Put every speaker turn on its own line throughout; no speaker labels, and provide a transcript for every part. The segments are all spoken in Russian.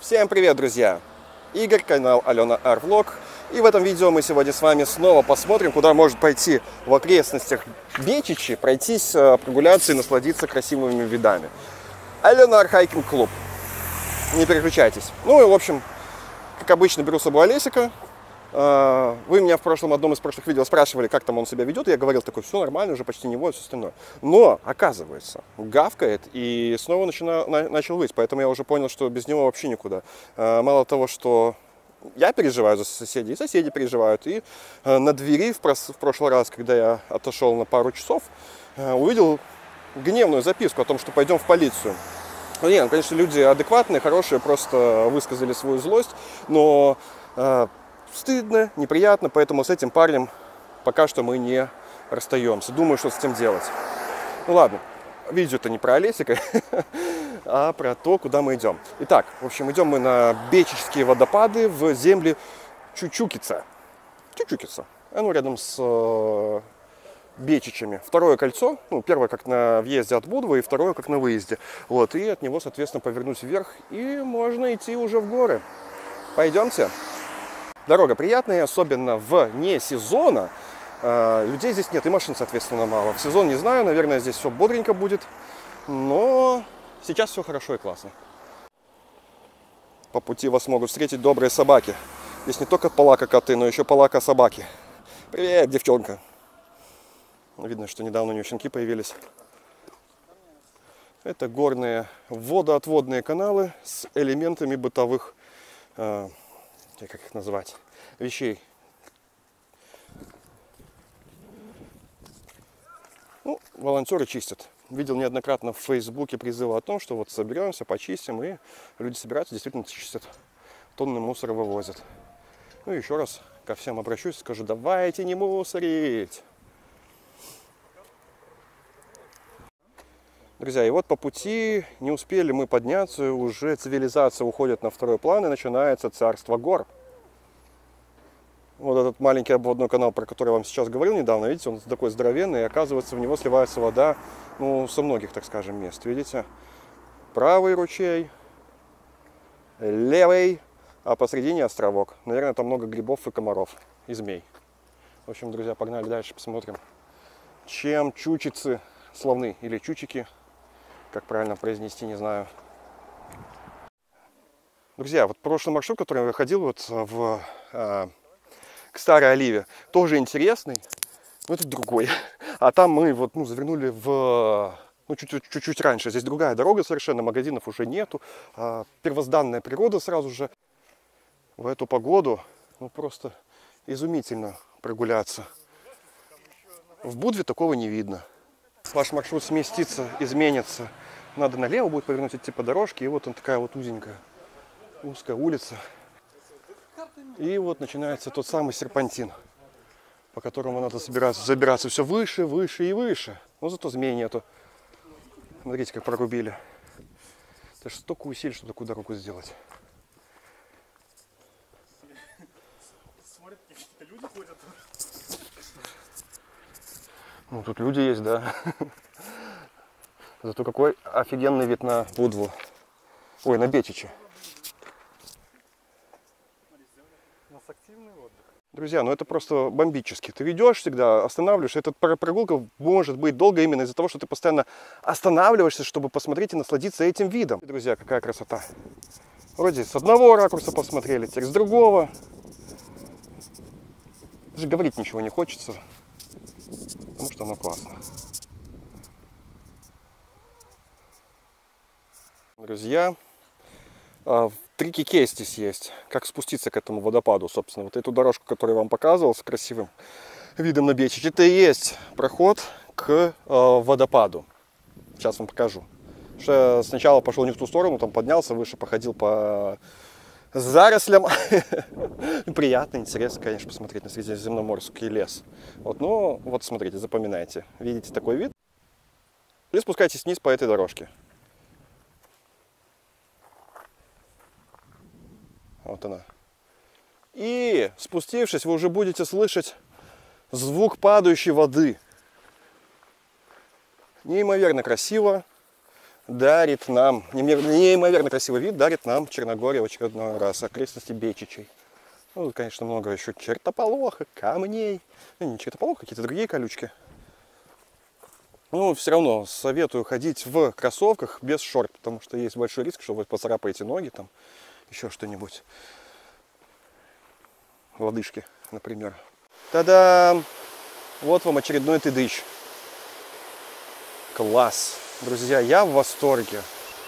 Всем привет, друзья! Игорь, канал Алена Ар-Влог. И в этом видео мы сегодня с вами снова посмотрим, куда может пойти в окрестностях Бечичи, пройтись, прогуляться и насладиться красивыми видами. Алена Ар Хайкинг Клуб. Не переключайтесь. Ну и, в общем, как обычно, беру с собой Олесика. Вы меня в одном из прошлых видео спрашивали, как там он себя ведет. Я говорил, такой, все нормально, уже почти не воет, все остальное. Но, оказывается, гавкает и снова начал выть. Поэтому я уже понял, что без него вообще никуда. Мало того, что я переживаю за соседей, и соседи переживают. И на двери в прошлый раз, когда я отошел на пару часов, увидел гневную записку о том, что пойдем в полицию. Ну, нет, конечно, люди адекватные, хорошие, просто высказали свою злость, но стыдно, неприятно, поэтому с этим парнем пока что мы не расстаемся. Думаю, что с этим делать. Ну ладно, видео-то не про Олесика, а про то, куда мы идем. Итак, в общем, идем мы на Бечичские водопады в земли Чучукица. Чучукица. Оно рядом с Бечичами. Второе кольцо, ну, первое как на въезде от Будвы, и второе как на выезде. Вот, и от него, соответственно, повернуть вверх, и можно идти уже в горы. Пойдемте. Дорога приятная, особенно вне сезона. Людей здесь нет, и машин, соответственно, мало. В сезон не знаю, наверное, здесь все бодренько будет. Но сейчас все хорошо и классно. По пути вас могут встретить добрые собаки. Здесь не только палака-коты, но еще палака-собаки. Привет, девчонка. Видно, что недавно у нее щенки появились. Это горные водоотводные каналы с элементами бытовых, как их назвать, вещей. Ну, волонтеры чистят. Видел неоднократно в Фейсбуке призывы о том, что вот соберемся, почистим, и люди собираются, действительно чистят. Тонны мусора вывозят. Ну и еще раз ко всем обращусь, скажу, давайте не мусорить. Друзья, и вот по пути не успели мы подняться, уже цивилизация уходит на второй план, и начинается царство гор. Вот этот маленький обводной канал, про который я вам сейчас говорил недавно, видите, он такой здоровенный, и оказывается, в него сливается вода, ну, со многих, так скажем, мест. Видите, правый ручей, левый, а посредине островок. Наверное, там много грибов и комаров, и змей. В общем, друзья, погнали дальше, посмотрим, чем чучицы славны, или чучики, как правильно произнести, не знаю. Друзья, вот прошлый маршрут, который я ходил вот к Старой Оливе, тоже интересный, но это другой. А там мы вот, ну, завернули в, ну, чуть-чуть раньше. Здесь другая дорога совершенно, магазинов уже нету. Первозданная природа сразу же. В эту погоду, ну, просто изумительно прогуляться. В Будве такого не видно. Ваш маршрут сместится, изменится. Надо налево будет повернуть, идти по дорожке. И вот он такая вот узенькая, узкая улица. И вот начинается тот самый серпантин, по которому надо забираться все выше, выше и выше. Но зато змей нету. Смотрите, как прорубили. Это же столько усилий, чтобы такую дорогу сделать.
Люди ходят.
Ну, тут люди есть, да. Зато какой офигенный вид на Будву. Ой, на Бечичи.
У нас активный отдых.
Друзья, ну это просто бомбически. Ты идешь всегда, останавливаешься. Эта прогулка может быть долго именно из-за того, что ты постоянно останавливаешься, чтобы посмотреть и насладиться этим видом. Друзья, какая красота. Вроде с одного ракурса посмотрели, теперь с другого. Даже говорить ничего не хочется, потому что оно классно. Друзья, трики кейс здесь есть, как спуститься к этому водопаду, собственно. Вот эту дорожку, которую я вам показывал, с красивым видом на Бечичи, это и есть проход к водопаду. Сейчас вам покажу. Что я сначала пошел не в ту сторону, там поднялся выше, походил по зарослям. Приятно, интересно, конечно, посмотреть на средиземноморский лес. Вот, ну, вот смотрите, запоминайте. Видите такой вид? И спускайтесь вниз по этой дорожке. Вот она. И спустившись, вы уже будете слышать звук падающей воды. Неимоверно красиво. дарит нам, неимоверно красивый вид дарит нам Черногория в очередной раз, окрестности Бечичей. Ну, конечно, много еще чертополоха, камней, ну, не чертополох, какие-то другие колючки. Но все равно советую ходить в кроссовках без шорт, потому что есть большой риск, что вы поцарапаете ноги, там, еще что-нибудь. Лодыжки, например. Та-дам! Вот вам очередной тыдыщ. Класс! Друзья, я в восторге.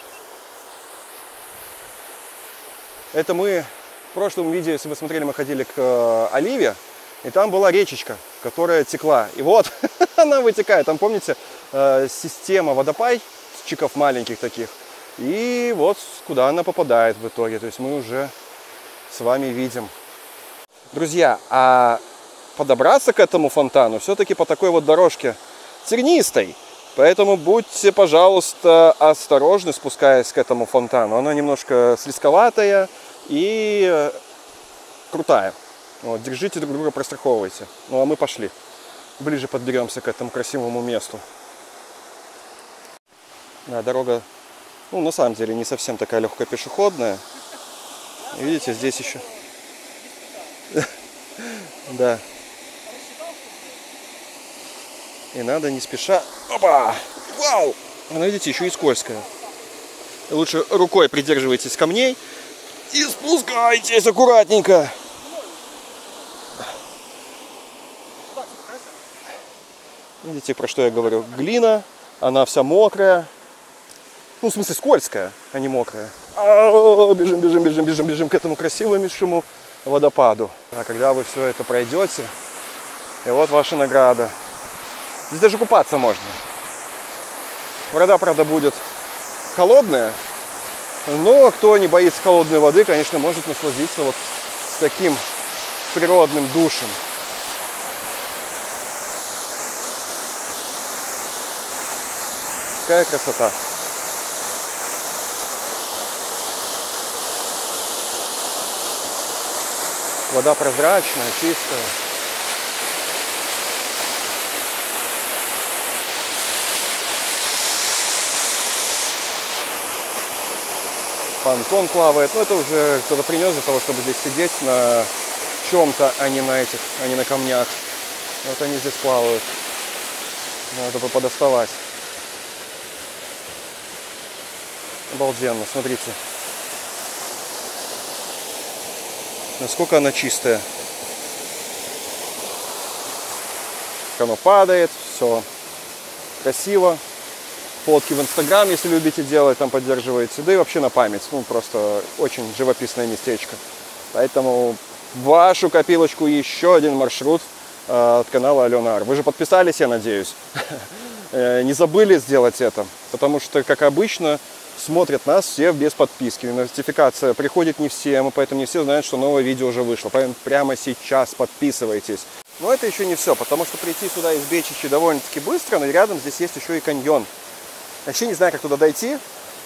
Это мы в прошлом видео, если вы смотрели, мы ходили к Оливе, и там была речечка, которая текла. И вот она вытекает. Там, помните, система водопайчиков маленьких таких. И вот куда она попадает в итоге. То есть мы уже с вами видим. Друзья, а подобраться к этому фонтану все-таки по такой вот дорожке тернистой. Поэтому будьте, пожалуйста, осторожны, спускаясь к этому фонтану. Она немножко слизковатая и крутая. Вот, держите друг друга, простраховывайте. Ну а мы пошли. Ближе подберемся к этому красивому месту. Да, дорога, ну, на самом деле, не совсем такая легкая пешеходная. Видите, здесь еще... Да. И надо не спеша... Опа! Вау! Она, видите, еще и скользкая. Лучше рукой придерживайтесь камней и спускайтесь аккуратненько. Видите, про что я говорю? Глина, она вся мокрая. Ну, в смысле, скользкая, а не мокрая. Бежим, бежим, бежим, бежим, бежим к этому красивому водопаду. А когда вы все это пройдете, и вот ваша награда. Здесь даже купаться можно. Вода, правда, будет холодная, но кто не боится холодной воды, конечно, может насладиться вот с таким природным душем. Какая красота! Вода прозрачная, чистая. Понтон плавает. Ну, это уже кто-то принес для того, чтобы здесь сидеть на чем-то, а не на камнях. Вот они здесь плавают. Надо бы подоставать. Обалденно, смотрите. Насколько она чистая. Оно падает, все красиво. Фотки в Инстаграм, если любите делать, там поддерживаете. Да и вообще на память. Ну, просто очень живописное местечко. Поэтому в вашу копилочку еще один маршрут от канала Алена Ар. Вы же подписались, я надеюсь. Не забыли сделать это. Потому что, как обычно, смотрят нас все без подписки. Нотификация приходит не всем, и поэтому не все знают, что новое видео уже вышло. Поэтому прямо сейчас подписывайтесь. Но это еще не все, потому что прийти сюда из Бечичи довольно-таки быстро, но рядом здесь есть еще и каньон. Вообще не знаю, как туда дойти.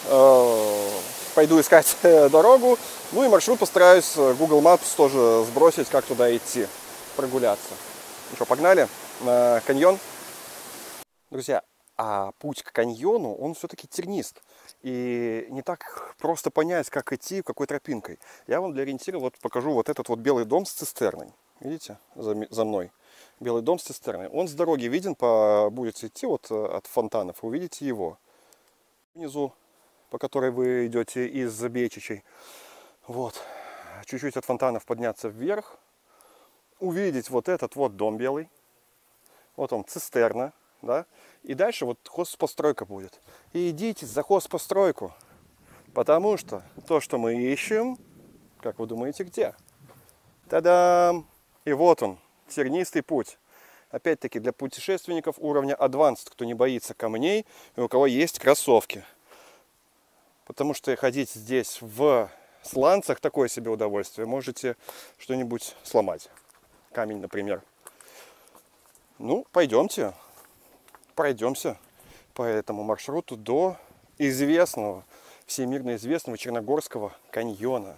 Пойду искать дорогу. Ну и маршрут постараюсь Google Maps тоже сбросить, как туда идти, прогуляться. Ну что, погнали на каньон? Друзья, а путь к каньону, он все-таки тернист. И не так просто понять, как идти, какой тропинкой. Я вам для ориентира вот покажу вот этот вот белый дом с цистерной. Видите, за мной. Белый дом с цистерной. Он с дороги виден, будете идти вот от фонтанов, увидите его. Внизу, по которой вы идете из Бечичей. Вот. Чуть-чуть от фонтанов подняться вверх. Увидеть вот этот вот дом белый. Вот он, цистерна. Да? И дальше вот хозпостройка будет. И идите за хозпостройку. Потому что то, что мы ищем, как вы думаете, где? Та-дам! И вот он, тернистый путь. Опять-таки для путешественников уровня Advanced, кто не боится камней и у кого есть кроссовки. Потому что ходить здесь в сланцах такое себе удовольствие. Можете что-нибудь сломать. Камень, например. Ну, пойдемте. Пройдемся по этому маршруту до известного, всемирно известного Черногорского каньона.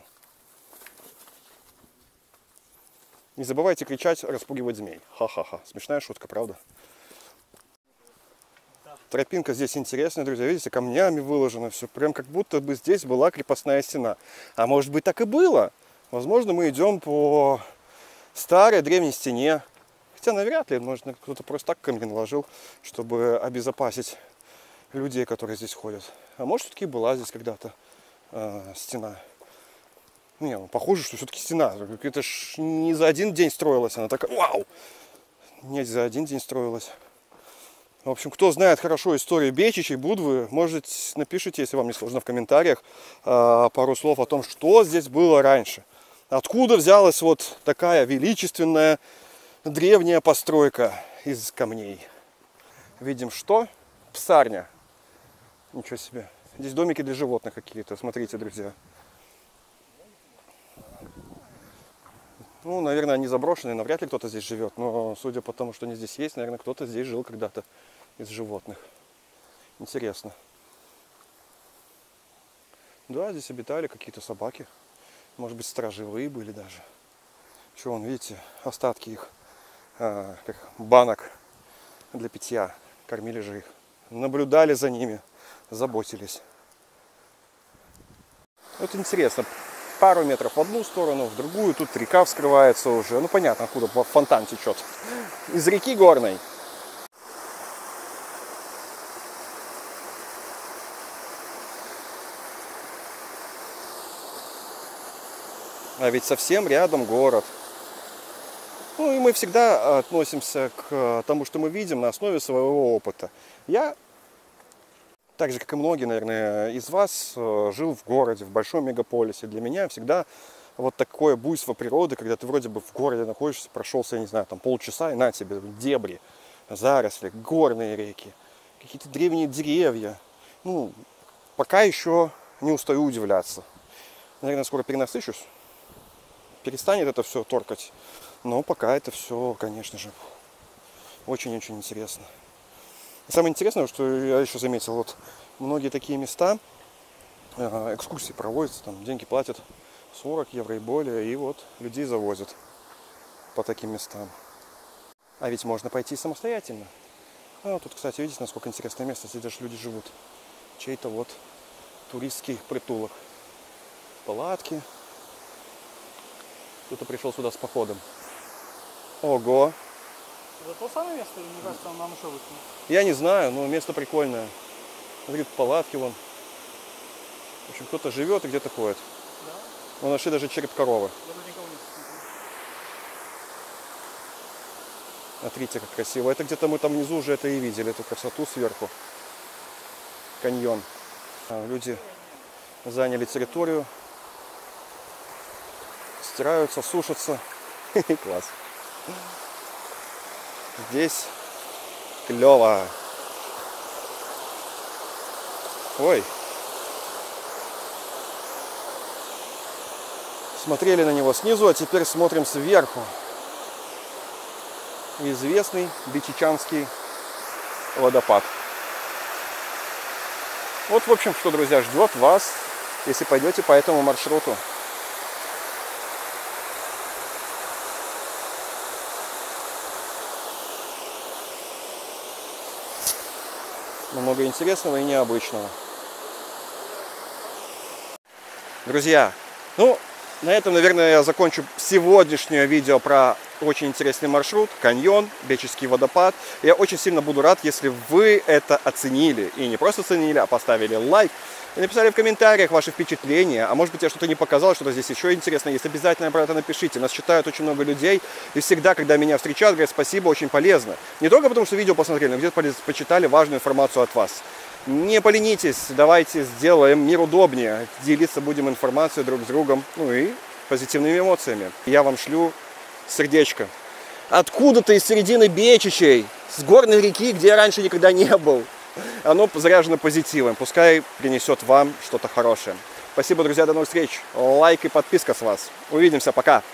Не забывайте кричать, распугивать змей. Ха-ха-ха. Смешная шутка, правда? Тропинка здесь интересная, друзья. Видите, камнями выложено все. Прям как будто бы здесь была крепостная стена. А может быть, так и было. Возможно, мы идем по старой древней стене. Хотя навряд ли. Может, кто-то просто так камни наложил, чтобы обезопасить людей, которые здесь ходят. А может, все-таки была здесь когда-то стена. Не, ну, похоже, что все-таки стена. Это ж не за один день строилась. Она такая, вау! Не за один день строилась. В общем, кто знает хорошо историю Бечичей, Будвы, может, напишите, если вам не сложно, в комментариях пару слов о том, что здесь было раньше. Откуда взялась вот такая величественная древняя постройка из камней. Видим, что? Псарня. Ничего себе. Здесь домики для животных какие-то. Смотрите, друзья. Ну, наверное, они заброшенные, навряд ли кто-то здесь живет. Но судя по тому, что они здесь есть, наверное, кто-то здесь жил когда-то из животных. Интересно. Да, здесь обитали какие-то собаки. Может быть, сторожевые были даже. Что, вон, видите, остатки их банок для питья. Кормили же их. Наблюдали за ними, заботились. Вот интересно. Пару метров в одну сторону, в другую. Тут река вскрывается уже. Ну, понятно, откуда фонтан течет. Из реки горной. А ведь совсем рядом город. Ну, и мы всегда относимся к тому, что мы видим, на основе своего опыта. Я, так же, как и многие, наверное, из вас, жил в городе, в большом мегаполисе. Для меня всегда вот такое буйство природы, когда ты вроде бы в городе находишься, прошелся, я не знаю, там полчаса, и на тебе дебри, заросли, горные реки, какие-то древние деревья. Ну, пока еще не устаю удивляться. Наверное, скоро перенасыщусь. Перестанет это все торкать. Но пока это все, конечно же, очень-очень интересно. И самое интересное, что я еще заметил, вот многие такие места, экскурсии проводятся, там деньги платят 40 евро и более, и вот людей завозят по таким местам. А ведь можно пойти самостоятельно. А тут, кстати, видите, насколько интересное место, здесь даже люди живут. Чей-то вот туристский притулок. Палатки. Кто-то пришел сюда с походом. Ого!
Это то самое место, или мне кажется, нам еще выкинут?
Я не знаю, но место прикольное. Смотри, палатки вон. В общем, кто-то живет и где-то ходит.
Да?
Мы нашли даже череп коровы.
Я тут никого не встретил.
Смотрите, как красиво. Это где-то мы там внизу уже это и видели, эту красоту сверху. Каньон. Люди заняли территорию. Стираются, сушатся. Класс. Здесь клево. Ой. Смотрели на него снизу, а теперь смотрим сверху. Известный Бичичанский водопад. Вот, в общем, что, друзья, ждет вас, если пойдете по этому маршруту. Много интересного и необычного. Друзья, ну, на этом, наверное, я закончу сегодняшнее видео про очень интересный маршрут, каньон, Бечичский водопад. Я очень сильно буду рад, если вы это оценили. И не просто оценили, а поставили лайк. И написали в комментариях ваши впечатления. А может быть, я что-то не показал, что-то здесь еще интересное есть. Обязательно про это напишите. Нас читают очень много людей. И всегда, когда меня встречают, говорят спасибо, очень полезно. Не только потому, что видео посмотрели, но где-то почитали важную информацию от вас. Не поленитесь, давайте сделаем мир удобнее. Делиться будем информацией друг с другом. Ну и позитивными эмоциями. Я вам шлю сердечко. Откуда-то из середины Бечичей, с горной реки, где я раньше никогда не был. Оно заряжено позитивом. Пускай принесет вам что-то хорошее. Спасибо, друзья, до новых встреч. Лайк и подписка с вас. Увидимся, пока.